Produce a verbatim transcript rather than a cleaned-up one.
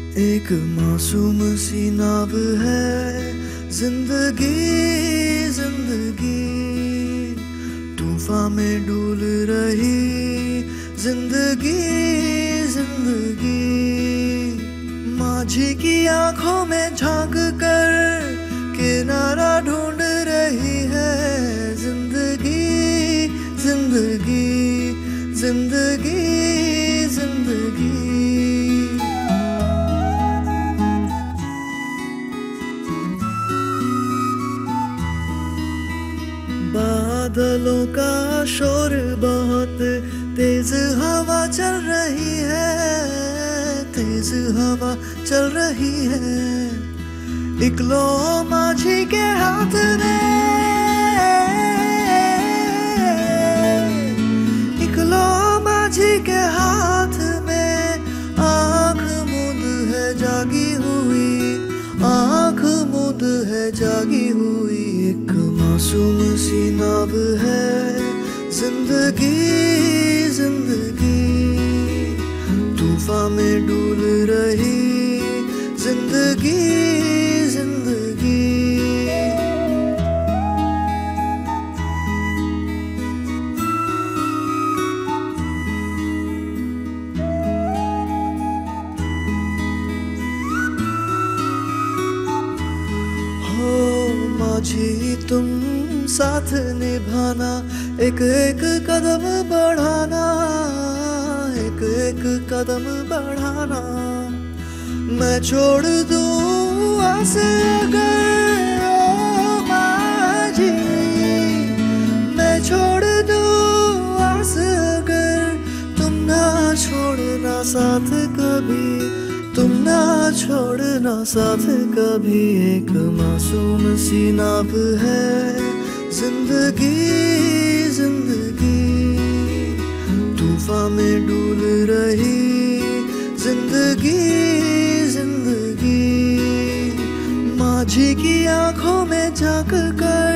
एक मासूम सी नाव है जिंदगी जिंदगी, तूफान में डूल रही जिंदगी जिंदगी। माझी की आंखों में झांक कर किनारा ढूंढ रही है जिंदगी जिंदगी जिंदगी जिंदगी। बादलों का शोर बहुत तेज हवा चल रही है, तेज हवा चल रही है। इकलो माझी के हाथ में, इकलो माझी के हाथ में आँख मूंद है जागी हुई, आँख मूंद है जागी हुई। एक मासूम सी नाव है जिंदगी जिंदगी, तूफान में डूल रही जिंदगी जिंदगी। हो माझी तुम साथ निभाना, एक एक कदम बढ़ाना, एक एक कदम बढ़ाना। मैं छोड़ दूं आस अगर ओ माझी, मैं छोड़ दूं आस अगर तुम ना छोड़ना साथ कभी, तुम ना छोड़ना साथ कभी। एक मासूम सी नाव है जिंदगी जिंदगी, तूफान में डूल रही जिंदगी जिंदगी। माझी की आंखों में झांक कर